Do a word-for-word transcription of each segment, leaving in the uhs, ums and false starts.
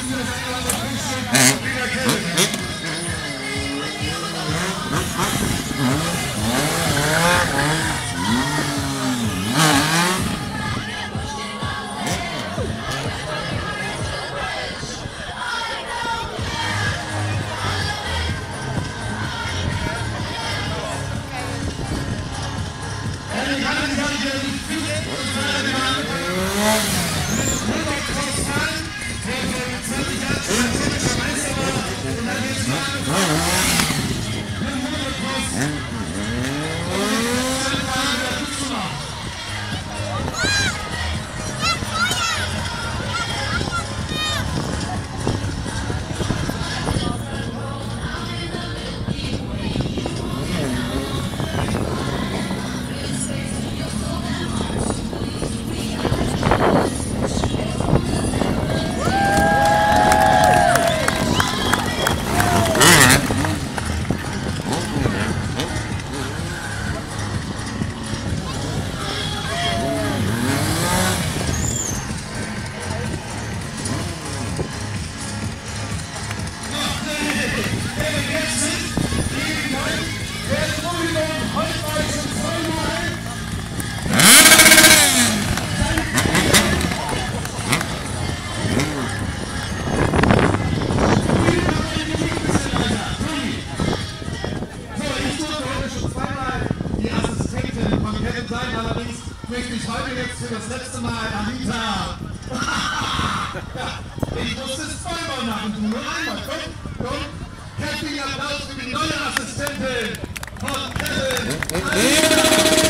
Möchte ich heute jetzt für das letzte Mal Anita. Ja, ich muss es zweimal machen, du nur einmal. Komm, komm. Herzlichen Applaus für die neue Assistentin von Kevin. Anita.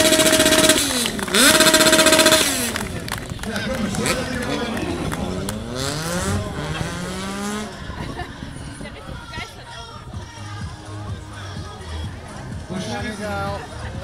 Ja, komm, ich wollte dir auch noch. Wo schnell ist er?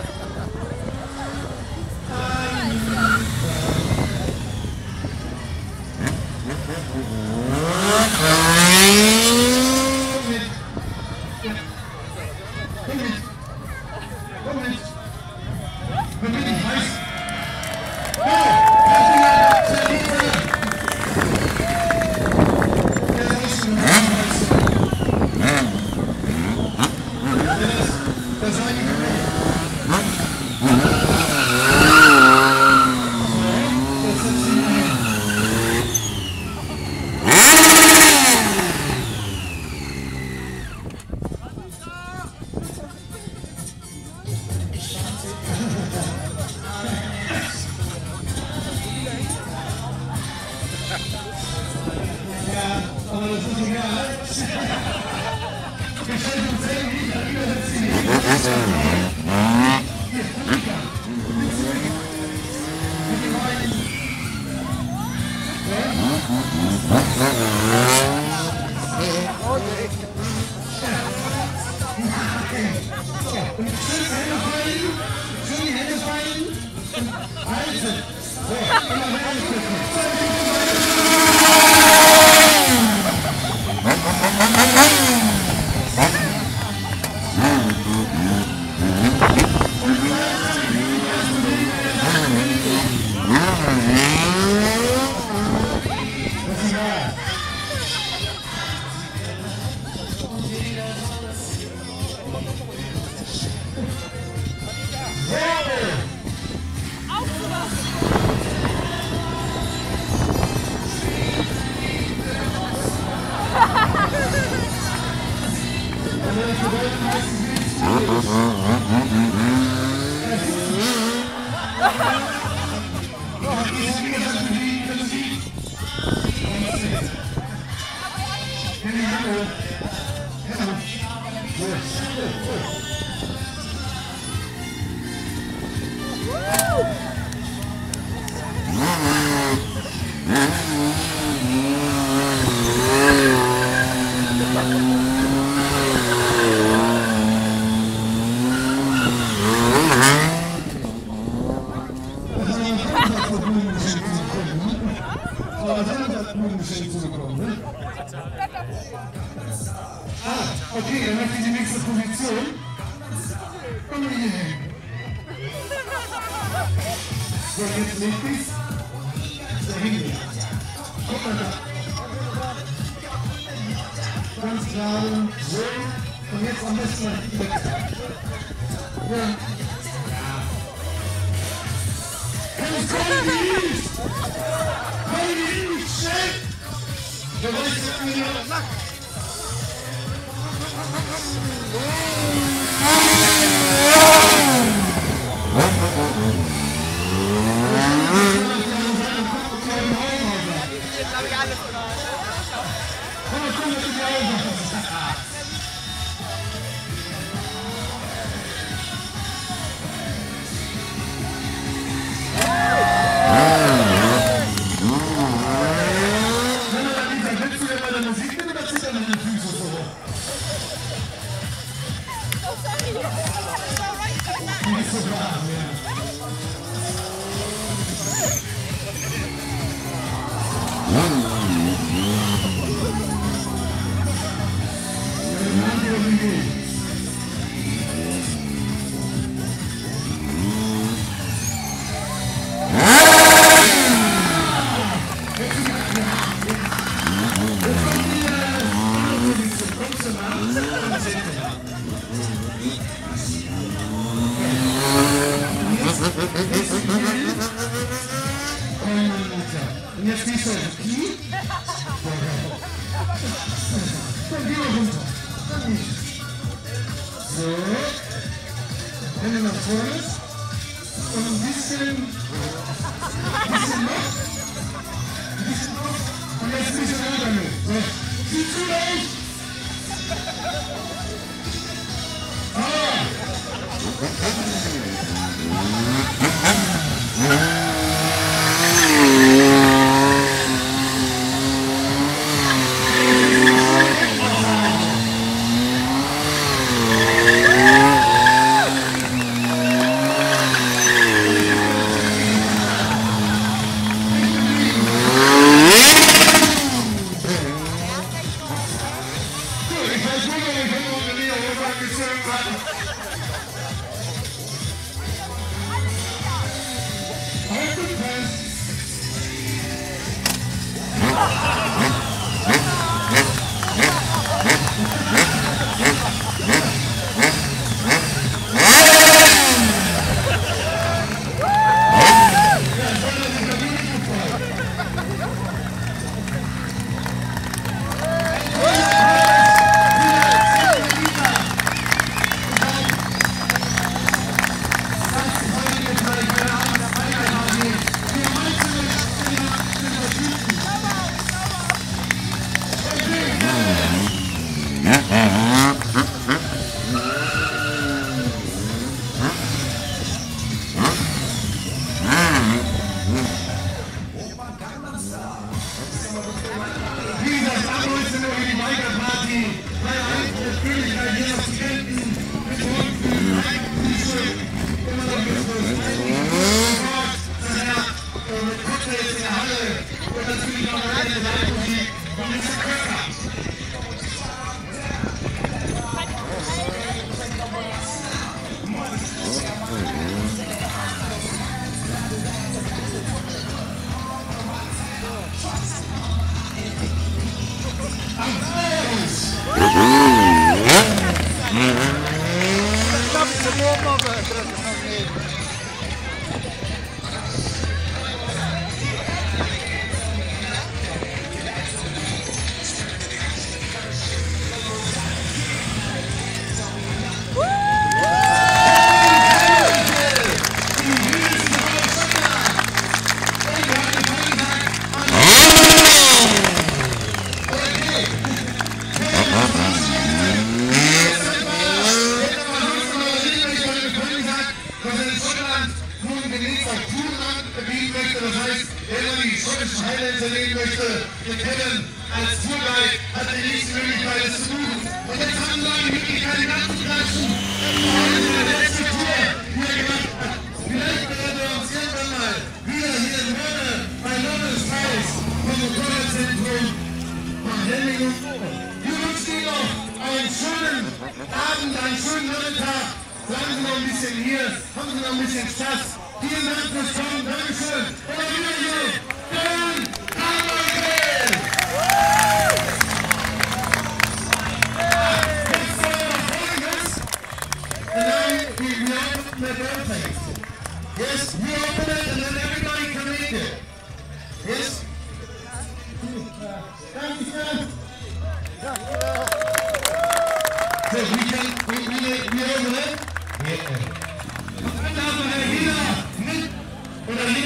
Ah, okay, dann möchte ich die nächste Position. Komm mal hier hin. So, jetzt leg dich. So, hingelegt. Guck mal da. gerade. So. Und jetzt am besten mal die Wechsel. Ja. Komm, komm, die ist! Komm, die ist! Schnell! Der weiß jetzt nicht, was er sagt. Jetzt habe ich alles. Komm, komm, das ist ja auch. Und jetzt gehst du auf die Knie. Dann geh mal runter. Dann nicht. So. Hände nach vorne. Und ein bisschen. Ein bisschen noch. Ein bisschen noch. Und jetzt ein bisschen runter mit. So. Sieh zu euch. Erleben möchte, wir kennen als Tourguide, hat die nächste Möglichkeit, es zu buchen. Und jetzt haben wir die Möglichkeit, ihn abzuklatschen. Das war heute die letzte Tour, die er gemacht hat. Vielleicht werden wir uns irgendwann mal wieder hier in Hörne bei Londres Haus vom Motorradzentrum von Henning und Co. Wir wünschen Ihnen noch einen schönen Abend, einen schönen Nachmittag. Bleiben Sie noch ein bisschen hier, haben Sie noch ein bisschen Spaß. Vielen Dank fürs Kommen, Dankeschön. Und auf Wiedersehen. Dann, unten der Goldtext. Yes, you open it and then everybody can read it. Yes? Thank you, sir. So we can, we, we, we open it? Yeah. Und dann haben wir hier mit, oder nicht.